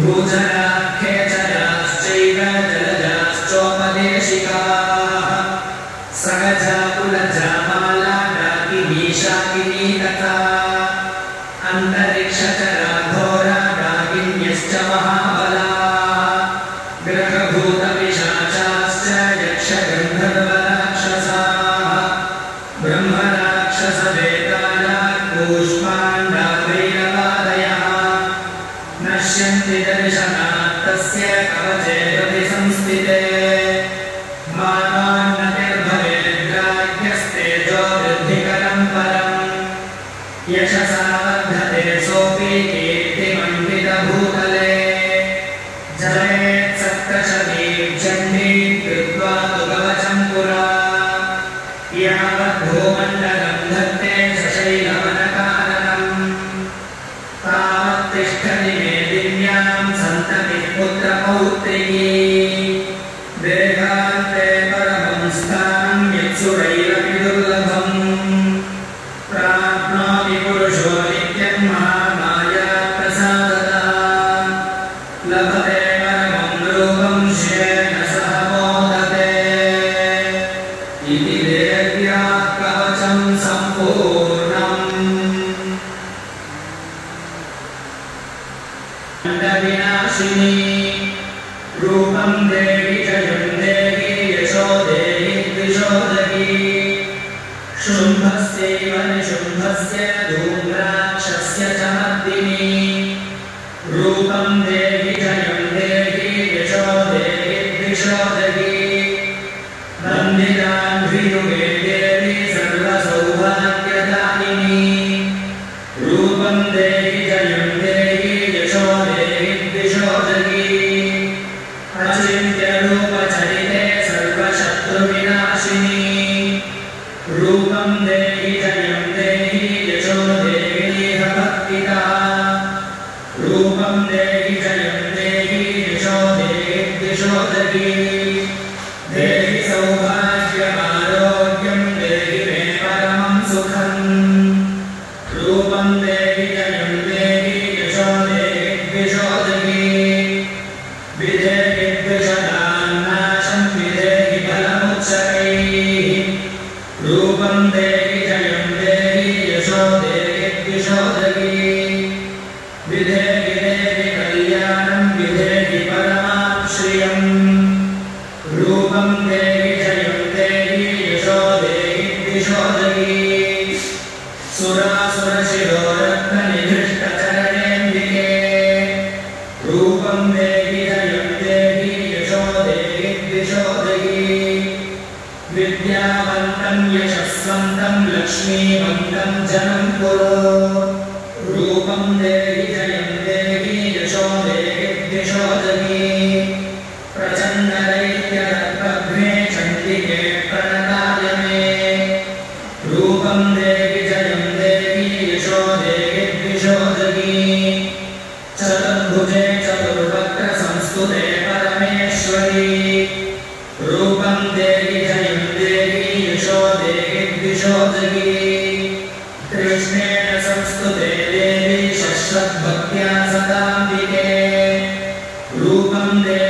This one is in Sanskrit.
भूजराख्यचराश्चैव जलजाश्चोपदेशिकाः सहजा कुलजा माला डाकिनी शाकिनी तथा अन्तरिक्षचरा घोरा डाकिन्यश्च महाबलाः ग्रहभूतपिशाचाश्च यक्षगन्धर्वराक्षसाः ब्रह्मराक्षसवेतालाः कूष्माण्डाभैरवादयः नश्यन्ति दर्शनात् तस्य कवचे प्रतिसंस्थिते मानोन्नतिर्भवेद्राज्ञस्तेजो वृद्धिकरं परम् यशसा वर्धते सोऽपि कीर्तिमण्डितभूतले जलेत्सप्तशतीं चण्डीं कृत्वा तु कवचं पुरा यावद्भूमण्डलं धत्ते शशैलवनकाननम् तावत्तिष्ठति मे दिव्यां सन्ततिः पुत्रपौत्रिकी देहान्ते परमं स्थानं यत्सुरैरपि दुर्लभम् प्राप्नोति पुरुषो नित्यं महामाया प्रसादतः लभते परमं रूपं श्रियेण सह मोदते इति देव्याः कवचं सम्पूर्णम् विनाशिनी रूपं देहि जयं देहि यशो देहि द्विषोदगी शुम्भस्यैव निशुम्भस्य धूम्राक्षस्य च मर्दिनी रूपं देहि जयं देहि यशो देहि द्विषोदगी वन्दितान्ध्रियुगे देवी सर्वसौभाग्यदायिनी रूपं देहि जयं देहि यशो देहि द्विषोदगी अचिन्त्यरूपचरिते सर्वशत्रुविनाशिनी रूपं देहि जयं देहि यशो देहि भक्तिदा रूपं देहि जयं देहि यशो देहि द्विषोदगी देहि सौभाग्यमारोग्यं देहि मे परमं सुखम् रूपं देहि जयं देहि यशो देहि द्विषोदगी विधेहि द्विषदान्नाशं विधेहि फलमुच्चकैः रूपं देहि जयं देहि यशो देहि द्विषोदगी विधेहि देहि कल्याणं विधेहि परमां श्रियम् रूपं देहि जयं देहि यशो देहि द्विषोदगी सुरासुरशिरोरत्ननिधृष्टचरणेऽम्बिके रूपं देहि जयं देहि यशो देहि द्विषोदगी विद्यावन्तं यशस्वन्तं लक्ष्मीवन्तं जनं कुरु रूपं देहि जयं देहि यशो देहि द्विषोदगी प्रचण्डदैत्यदर्पघ्ने चण्डिके प्रणताय मे रूपं देहि जयं देहि यशो देहि द्विषोदगी चतुर्भुजे चतुर्वक्त्रसंस्तुते परमेश्वरी रूपं देहि जयं देहि यशो देहि द्विषोदगी कृष्णेन संस्तुते देवी शश्वद्भक्त्या सदाम्बिके रूपं देहि